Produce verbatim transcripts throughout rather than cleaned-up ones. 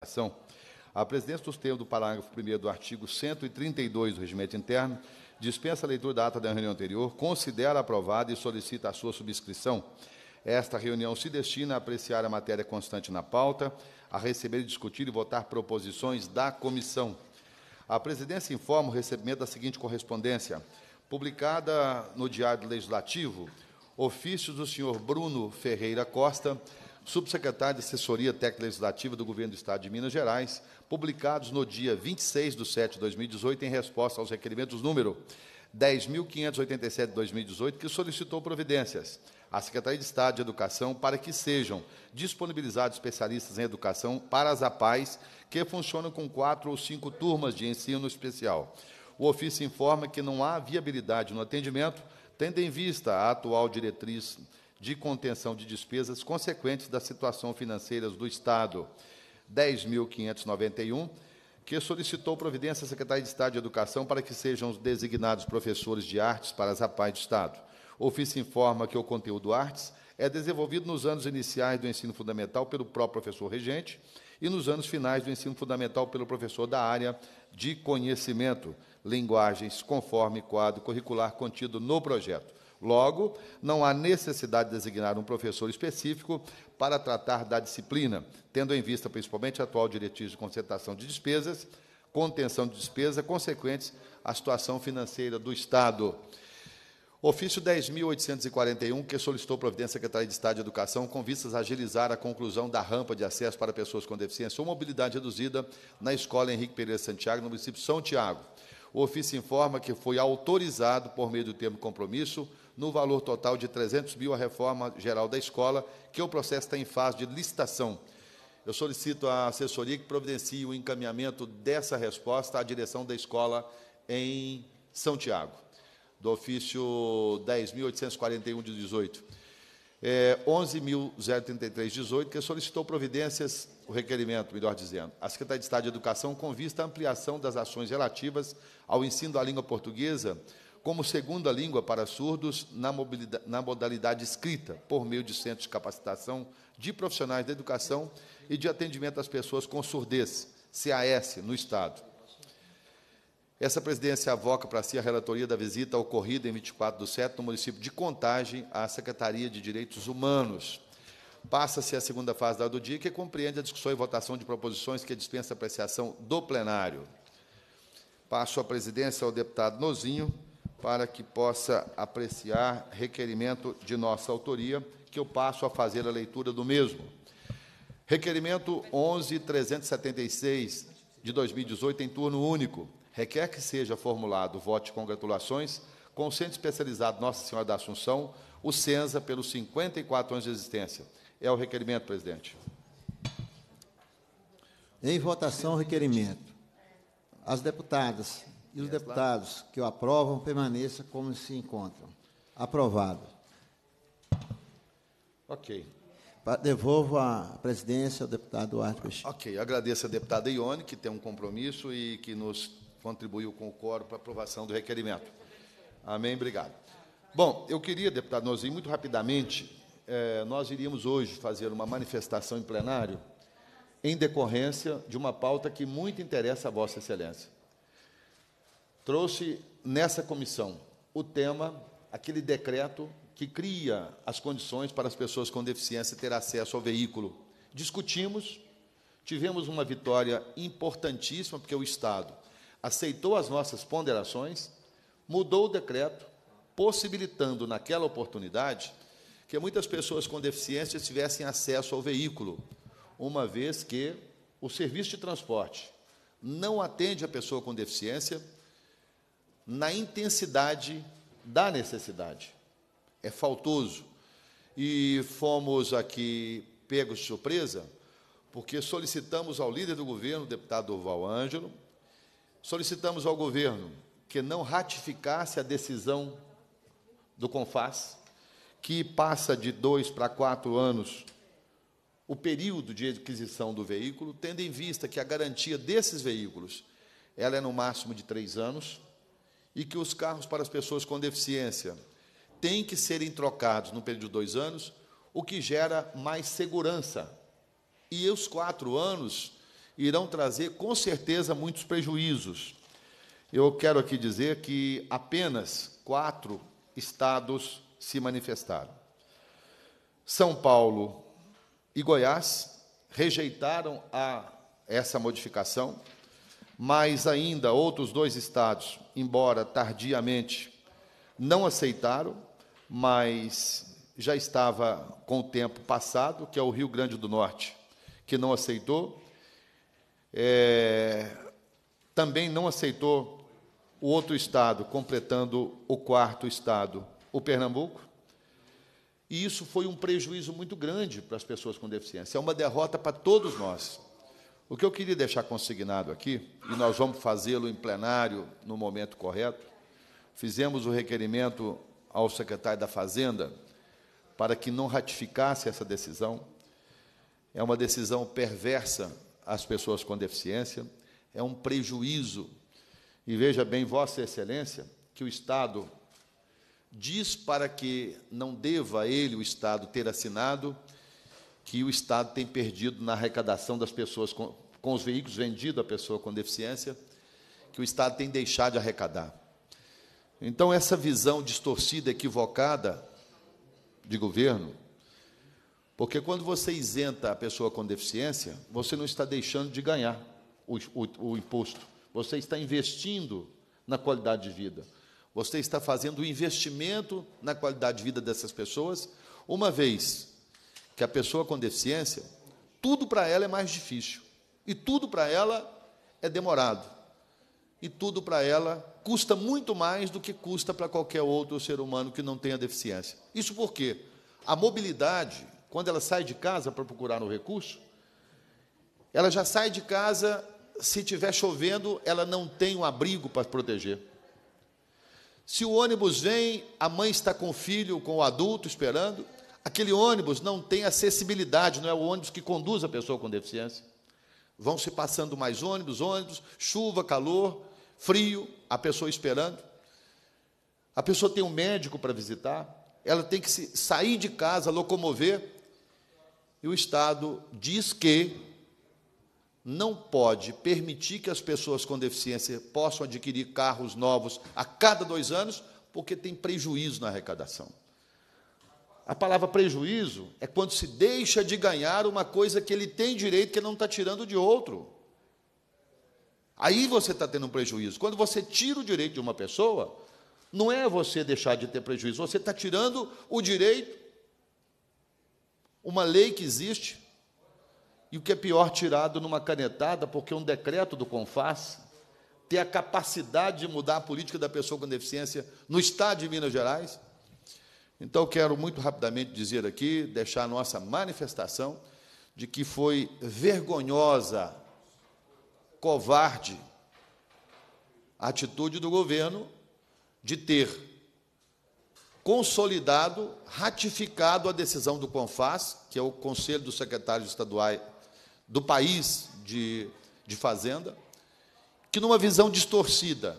Educação, a presidência, nos termos do parágrafo primeiro do artigo cento e trinta e dois do Regimento Interno, dispensa a leitura da ata da reunião anterior, considera aprovada e solicita a sua subscrição. Esta reunião se destina a apreciar a matéria constante na pauta, a receber, discutir e votar proposições da comissão. A presidência informa o recebimento da seguinte correspondência. Publicada no Diário Legislativo, ofício do senhor Bruno Ferreira Costa, subsecretário de Assessoria Técnica Legislativa do Governo do Estado de Minas Gerais, publicados no dia vinte e seis de setembro de dois mil e dezoito, em resposta aos requerimentos número dez mil quinhentos e oitenta e sete de dois mil e dezoito, que solicitou providências à Secretaria de Estado de Educação para que sejam disponibilizados especialistas em educação para as A P A Es, que funcionam com quatro ou cinco turmas de ensino especial. O ofício informa que não há viabilidade no atendimento, tendo em vista a atual diretriz de contenção de despesas consequentes da situação financeira do Estado, dez mil quinhentos e noventa e um, que solicitou providência à Secretaria de Estado de Educação para que sejam designados professores de artes para as A P A Es do Estado. O ofício informa que o conteúdo artes é desenvolvido nos anos iniciais do ensino fundamental pelo próprio professor regente e nos anos finais do ensino fundamental pelo professor da área de conhecimento, linguagens, conforme quadro curricular contido no projeto. Logo, não há necessidade de designar um professor específico para tratar da disciplina, tendo em vista principalmente a atual diretriz de concentração de despesas, contenção de despesas consequentes à situação financeira do Estado. Ofício dez mil oitocentos e quarenta e um, que solicitou providência à Secretaria de Estado de Educação com vistas a agilizar a conclusão da rampa de acesso para pessoas com deficiência ou mobilidade reduzida na Escola Henrique Pereira Santiago, no município de São Tiago. O ofício informa que foi autorizado, por meio do termo de compromisso, no valor total de trezentos mil, a reforma geral da escola, que o processo está em fase de licitação. Eu solicito à assessoria que providencie o encaminhamento dessa resposta à direção da escola em São Tiago, do ofício dez mil oitocentos e quarenta e um de dezoito. É, onze mil trinta e três de dezoito, que solicitou providências, o requerimento, melhor dizendo, a Secretaria de Estado de Educação com vista à ampliação das ações relativas ao ensino da língua portuguesa como segunda língua para surdos na, na modalidade escrita, por meio de centros de capacitação de profissionais da educação e de atendimento às pessoas com surdez, C A S, no Estado. Essa presidência avoca para si a relatoria da visita ocorrida em vinte e quatro de setembro no município de Contagem à Secretaria de Direitos Humanos. Passa-se a segunda fase da do dia, que compreende a discussão e votação de proposições que dispensa a apreciação do plenário. Passo a presidência ao deputado Nozinho para que possa apreciar requerimento de nossa autoria, que eu passo a fazer a leitura do mesmo. Requerimento onze mil trezentos e setenta e seis, de dois mil e dezoito, em turno único. Requer que seja formulado voto de congratulações com o Centro Especializado Nossa Senhora da Assunção, o CENSA, pelos cinquenta e quatro anos de existência. É o requerimento, presidente. Em votação, o requerimento. As deputadas e os deputados que o aprovam permaneçam como se encontram. Aprovado. Ok. Devolvo a presidência ao deputado Duarte Peixinho. Ok. Agradeço a deputada Ione, que tem um compromisso e que nos contribuiu com o quórum para a aprovação do requerimento. Amém? Obrigado. Bom, eu queria, deputado Nozinho, muito rapidamente, eh, nós iríamos hoje fazer uma manifestação em plenário em decorrência de uma pauta que muito interessa a Vossa Excelência. Trouxe nessa comissão o tema, aquele decreto que cria as condições para as pessoas com deficiência ter acesso ao veículo. Discutimos, tivemos uma vitória importantíssima, porque o Estado aceitou as nossas ponderações, mudou o decreto, possibilitando, naquela oportunidade, que muitas pessoas com deficiência tivessem acesso ao veículo, uma vez que o serviço de transporte não atende a pessoa com deficiência na intensidade da necessidade. É faltoso. E fomos aqui pegos de surpresa, porque solicitamos ao líder do governo, o deputado Durval Ângelo, solicitamos ao governo que não ratificasse a decisão do CONFAS, que passa de dois para quatro anos o período de aquisição do veículo, tendo em vista que a garantia desses veículos ela é no máximo de três anos, e que os carros para as pessoas com deficiência têm que serem trocados no período de dois anos, o que gera mais segurança. E os quatro anos irão trazer, com certeza, muitos prejuízos. Eu quero aqui dizer que apenas quatro estados se manifestaram. São Paulo e Goiás rejeitaram a, essa modificação, mas ainda outros dois estados, embora tardiamente, não aceitaram, mas já estava com o tempo passado, que é o Rio Grande do Norte, que não aceitou. É, também não aceitou o outro estado, completando o quarto estado, o Pernambuco. E isso foi um prejuízo muito grande para as pessoas com deficiência. É uma derrota para todos nós. O que eu queria deixar consignado aqui, e nós vamos fazê-lo em plenário no momento correto, fizemos o requerimento ao secretário da Fazenda para que não ratificasse essa decisão. É uma decisão perversa às pessoas com deficiência, é um prejuízo. E veja bem, Vossa Excelência, que o Estado diz para que não deva ele, o Estado, ter assinado, que o Estado tem perdido na arrecadação das pessoas com, com os veículos vendidos à pessoa com deficiência, que o Estado tem deixado de arrecadar. Então, essa visão distorcida, equivocada de governo, porque quando você isenta a pessoa com deficiência, você não está deixando de ganhar o, o, o imposto, você está investindo na qualidade de vida, você está fazendo um investimento na qualidade de vida dessas pessoas, uma vez que a pessoa com deficiência, tudo para ela é mais difícil, e tudo para ela é demorado, e tudo para ela custa muito mais do que custa para qualquer outro ser humano que não tenha deficiência. Isso porque a mobilidade, quando ela sai de casa para procurar um recurso, ela já sai de casa, se estiver chovendo, ela não tem um abrigo para proteger. Se o ônibus vem, a mãe está com o filho, com o adulto esperando, aquele ônibus não tem acessibilidade, não é o ônibus que conduz a pessoa com deficiência. Vão se passando mais ônibus, ônibus, chuva, calor, frio, a pessoa esperando. A pessoa tem um médico para visitar, ela tem que se sair de casa, locomover, e o Estado diz que não pode permitir que as pessoas com deficiência possam adquirir carros novos a cada dois anos, porque tem prejuízo na arrecadação. A palavra prejuízo é quando se deixa de ganhar uma coisa que ele tem direito, que ele não está tirando de outro. Aí você está tendo um prejuízo. Quando você tira o direito de uma pessoa, não é você deixar de ter prejuízo, você está tirando o direito, uma lei que existe, e o que é pior, tirado numa canetada, porque um decreto do CONFAS tem a capacidade de mudar a política da pessoa com deficiência no Estado de Minas Gerais. Então, quero muito rapidamente dizer aqui, deixar a nossa manifestação de que foi vergonhosa, covarde, a atitude do governo de ter consolidado, ratificado a decisão do CONFAS, que é o Conselho dos Secretários Estaduais do país de, de Fazenda, que, numa visão distorcida,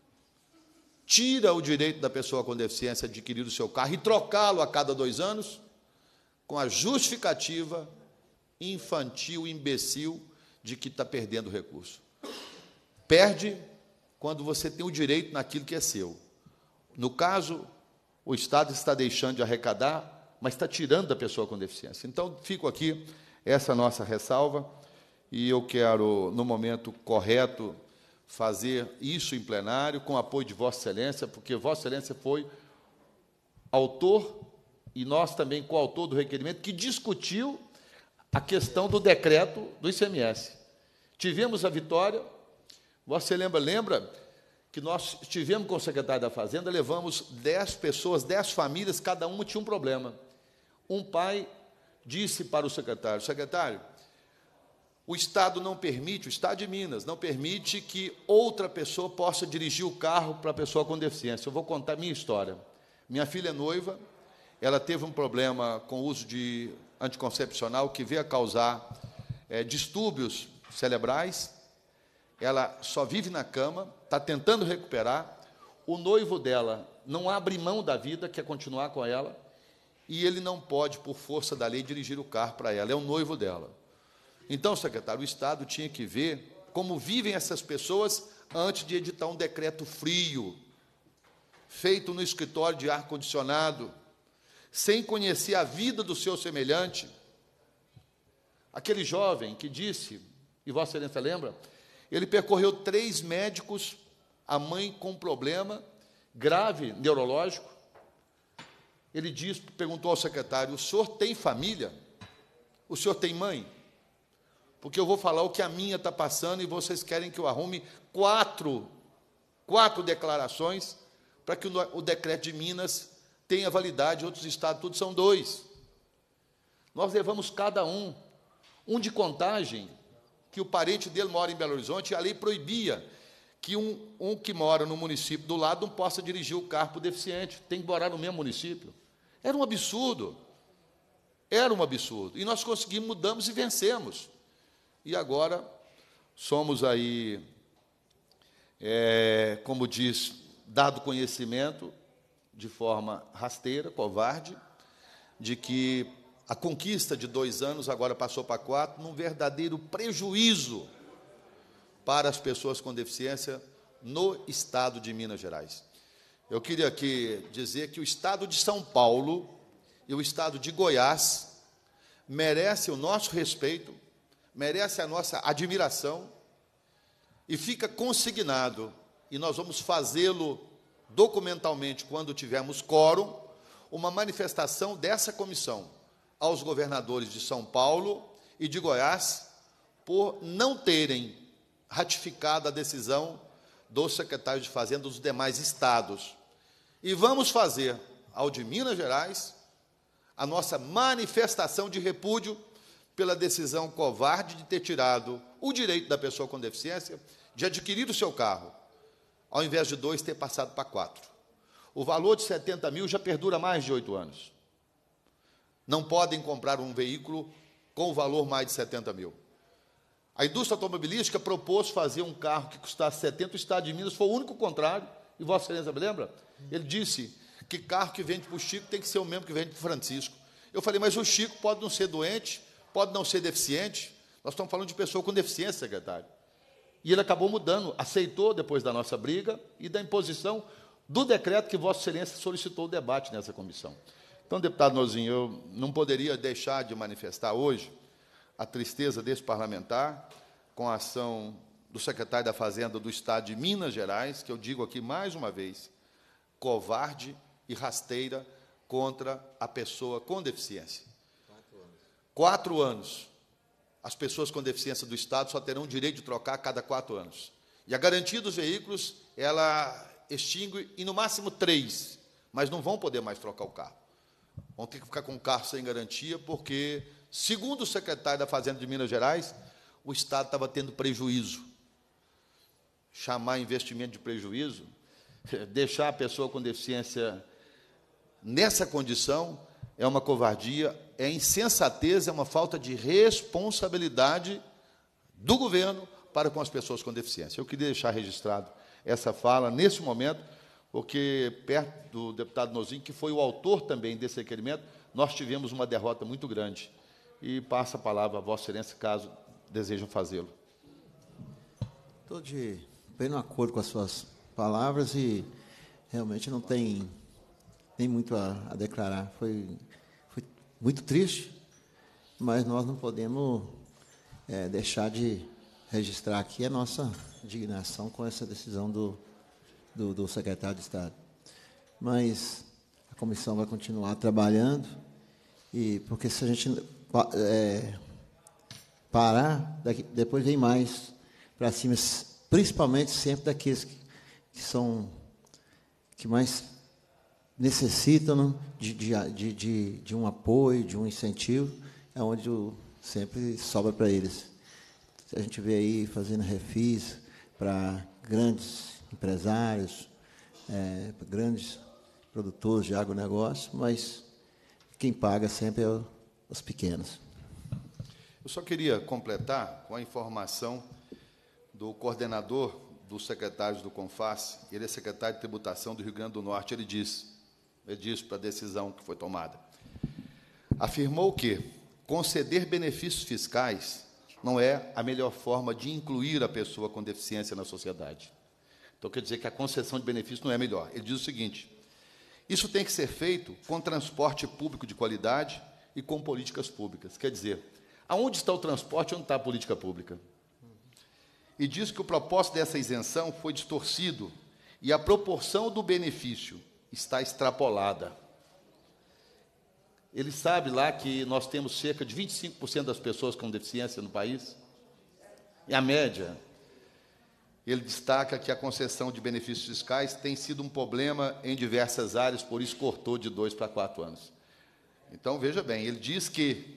tira o direito da pessoa com deficiência a adquirir o seu carro e trocá-lo a cada dois anos, com a justificativa infantil, imbecil, de que está perdendo recurso. Perde quando você tem o direito naquilo que é seu. No caso, o Estado está deixando de arrecadar, mas está tirando da pessoa com deficiência. Então, fico aqui, essa nossa ressalva, e eu quero, no momento correto, fazer isso em plenário, com apoio de Vossa Excelência, porque Vossa Excelência foi autor, e nós também coautor do requerimento, que discutiu a questão do decreto do I C M S. Tivemos a vitória, você lembra, lembra que nós estivemos com o secretário da Fazenda, levamos dez pessoas, dez famílias, cada uma tinha um problema. Um pai disse para o secretário, secretário, o Estado não permite, o Estado de Minas, não permite que outra pessoa possa dirigir o carro para a pessoa com deficiência. Eu vou contar a minha história. Minha filha é noiva, ela teve um problema com o uso de anticoncepcional que veio a causar é, distúrbios cerebrais, ela só vive na cama, está tentando recuperar, o noivo dela não abre mão da vida, quer continuar com ela, e ele não pode, por força da lei, dirigir o carro para ela, é o noivo dela. Então, secretário, o Estado tinha que ver como vivem essas pessoas antes de editar um decreto frio, feito no escritório de ar-condicionado, sem conhecer a vida do seu semelhante. Aquele jovem que disse, e Vossa Excelência lembra, ele percorreu três médicos, a mãe com problema grave, neurológico. Ele disse, perguntou ao secretário, o senhor tem família? O senhor tem mãe? Porque eu vou falar o que a minha está passando e vocês querem que eu arrume quatro, quatro declarações para que o, o decreto de Minas tenha validade, outros estados, tudo são dois. Nós levamos cada um, um de Contagem, que o parente dele mora em Belo Horizonte, e a lei proibia que um, um que mora no município do lado não possa dirigir o carro para o deficiente, tem que morar no mesmo município. Era um absurdo, era um absurdo. E nós conseguimos, mudamos e vencemos. E agora somos aí, é, como diz, dado conhecimento, de forma rasteira, covarde, de que a conquista de dois anos agora passou para quatro, num verdadeiro prejuízo para as pessoas com deficiência no estado de Minas Gerais. Eu queria aqui dizer que o estado de São Paulo e o estado de Goiás merecem o nosso respeito, merece a nossa admiração, e fica consignado, e nós vamos fazê-lo documentalmente quando tivermos quórum, uma manifestação dessa comissão aos governadores de São Paulo e de Goiás por não terem ratificado a decisão do secretário de Fazenda dos demais estados. E vamos fazer ao de Minas Gerais a nossa manifestação de repúdio pela decisão covarde de ter tirado o direito da pessoa com deficiência de adquirir o seu carro, ao invés de dois, ter passado para quatro. O valor de setenta mil já perdura mais de oito anos. Não podem comprar um veículo com o valor mais de setenta mil. A indústria automobilística propôs fazer um carro que custasse setenta, o Estado de Minas foi o único contrário, e Vossa Excelência me lembra? Ele disse que carro que vende para o Chico tem que ser o mesmo que vende para o Francisco. Eu falei, mas o Chico pode não ser doente, pode não ser deficiente, nós estamos falando de pessoa com deficiência, secretário. E ele acabou mudando, aceitou, depois da nossa briga, e da imposição do decreto que Vossa Excelência solicitou o debate nessa comissão. Então, deputado Nozinho, eu não poderia deixar de manifestar hoje a tristeza desse parlamentar com a ação do secretário da Fazenda do Estado de Minas Gerais, que eu digo aqui mais uma vez, covarde e rasteira contra a pessoa com deficiência. Quatro anos. Quatro anos. As pessoas com deficiência do Estado só terão o direito de trocar a cada quatro anos. E a garantia dos veículos, ela extingue em, no máximo, três, mas não vão poder mais trocar o carro. Vão ter que ficar com o carro sem garantia, porque, segundo o secretário da Fazenda de Minas Gerais, o Estado estava tendo prejuízo. Chamar investimento de prejuízo, deixar a pessoa com deficiência nessa condição, é uma covardia, é insensatez, é uma falta de responsabilidade do governo para com as pessoas com deficiência. Eu queria deixar registrado essa fala nesse momento, porque, perto do deputado Nozinho, que foi o autor também desse requerimento, nós tivemos uma derrota muito grande. E passa a palavra a Vossa Excelência, caso desejam fazê-lo. Estou de pleno acordo com as suas palavras e realmente não tem nem muito a, a declarar. Foi, foi muito triste, mas nós não podemos é, deixar de registrar aqui a nossa indignação com essa decisão do, do, do secretário de Estado. Mas a comissão vai continuar trabalhando, e porque se a gente é, parar, daqui, depois vem mais para cima, principalmente sempre daqueles que, que são que mais necessitam de, de, de, de um apoio, de um incentivo, é onde o, sempre sobra para eles. A gente vê aí fazendo refis para grandes empresários, é, para grandes produtores de agronegócio, mas quem paga sempre é os pequenos. Eu só queria completar com a informação do coordenador dos secretários do CONFAS, ele é secretário de Tributação do Rio Grande do Norte, ele disse, ele disse para a decisão que foi tomada, afirmou que conceder benefícios fiscais não é a melhor forma de incluir a pessoa com deficiência na sociedade. Então, quer dizer que a concessão de benefício não é melhor. Ele diz o seguinte: isso tem que ser feito com transporte público de qualidade e com políticas públicas. Quer dizer, aonde está o transporte, onde está a política pública? E diz que o propósito dessa isenção foi distorcido e a proporção do benefício está extrapolada. Ele sabe lá que nós temos cerca de vinte e cinco por cento das pessoas com deficiência no país? E a média, ele destaca que a concessão de benefícios fiscais tem sido um problema em diversas áreas, por isso cortou de dois para quatro anos. Então, veja bem, ele diz que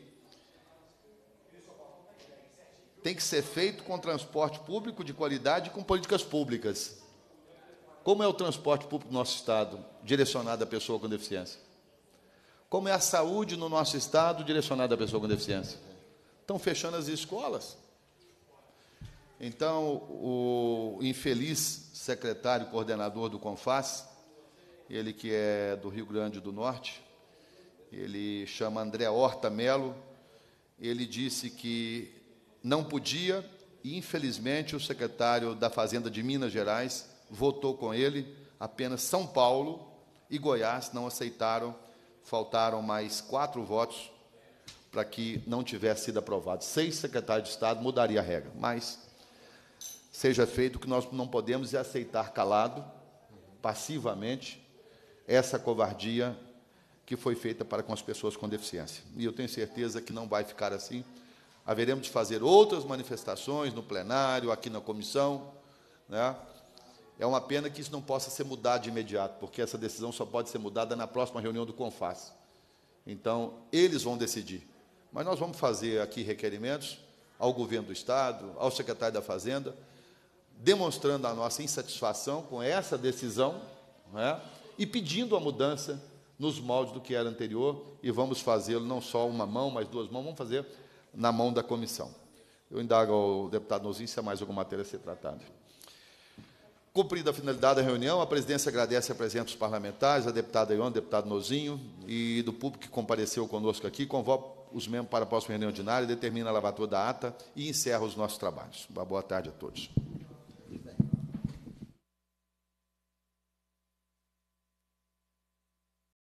tem que ser feito com transporte público de qualidade e com políticas públicas. Como é o transporte público do nosso Estado, direcionado à pessoa com deficiência? Como é a saúde no nosso Estado, direcionada à pessoa com deficiência? Estão fechando as escolas. Então, o infeliz secretário coordenador do CONFAS, ele que é do Rio Grande do Norte, ele chama André Horta Melo, ele disse que não podia, e infelizmente o secretário da Fazenda de Minas Gerais votou com ele, apenas São Paulo e Goiás não aceitaram, faltaram mais quatro votos para que não tivesse sido aprovado. Seis secretários de Estado mudaria a regra, mas seja feito, o que nós não podemos é aceitar calado, passivamente, essa covardia que foi feita para com as pessoas com deficiência. E eu tenho certeza que não vai ficar assim. Haveremos de fazer outras manifestações no plenário, aqui na comissão, né? É uma pena que isso não possa ser mudado de imediato, porque essa decisão só pode ser mudada na próxima reunião do CONFAS. Então, eles vão decidir. Mas nós vamos fazer aqui requerimentos ao governo do Estado, ao secretário da Fazenda, demonstrando a nossa insatisfação com essa decisão, né, e pedindo a mudança nos moldes do que era anterior, e vamos fazê-lo não só uma mão, mas duas mãos, vamos fazer na mão da comissão. Eu indago ao deputado Nozinho se há mais alguma matéria a ser tratada. Cumprida a finalidade da reunião, a presidência agradece a presença dos parlamentares, a deputada Ione, deputado Nozinho, e do público que compareceu conosco aqui, convoca os membros para a próxima reunião ordinária, determina a lavatura da ata e encerra os nossos trabalhos. Uma boa tarde a todos.